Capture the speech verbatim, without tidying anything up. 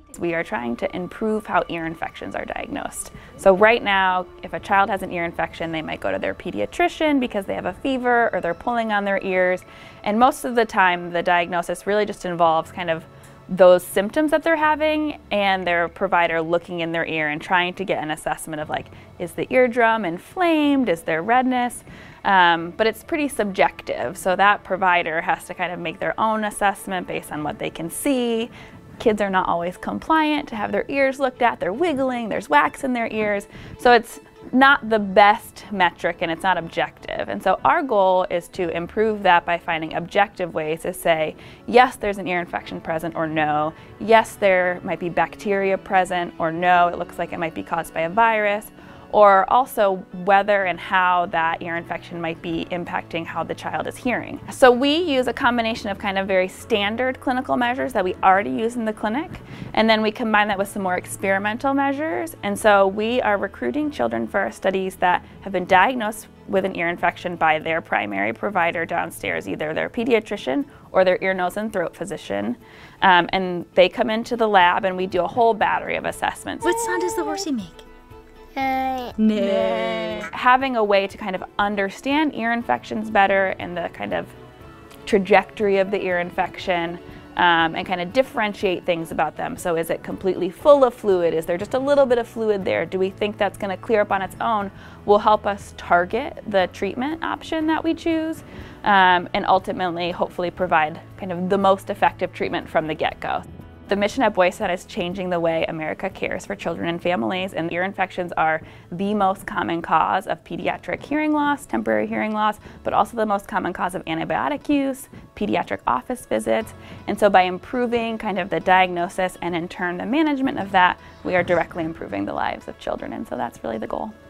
We are trying to improve how ear infections are diagnosed. So right now, if a child has an ear infection, they might go to their pediatrician because they have a fever or they're pulling on their ears. And most of the time, the diagnosis really just involves kind of those symptoms that they're having and their provider looking in their ear and trying to get an assessment of, like, is the eardrum inflamed? Is there redness? Um, but it's pretty subjective. So that provider has to kind of make their own assessment based on what they can see. Kids are not always compliant to have their ears looked at. They're wiggling, there's wax in their ears. So it's not the best metric and it's not objective. And so our goal is to improve that by finding objective ways to say, yes, there's an ear infection present, or no. Yes, there might be bacteria present, or no, it looks like it might be caused by a virus. Or also whether and how that ear infection might be impacting how the child is hearing. So we use a combination of kind of very standard clinical measures that we already use in the clinic, and then we combine that with some more experimental measures. And so we are recruiting children for our studies that have been diagnosed with an ear infection by their primary provider downstairs, either their pediatrician or their ear, nose, and throat physician. Um, and they come into the lab and we do a whole battery of assessments. What sound does the horsey make? No. Having a way to kind of understand ear infections better and the kind of trajectory of the ear infection, um, and kind of differentiate things about them. So is it completely full of fluid? Is there just a little bit of fluid there? Do we think that's going to clear up on its own? Will help us target the treatment option that we choose, um, and ultimately hopefully provide kind of the most effective treatment from the get-go. The mission at Boy Set is changing the way America cares for children and families, and ear infections are the most common cause of pediatric hearing loss, temporary hearing loss, but also the most common cause of antibiotic use, pediatric office visits. And so by improving kind of the diagnosis and in turn the management of that, we are directly improving the lives of children, and so that's really the goal.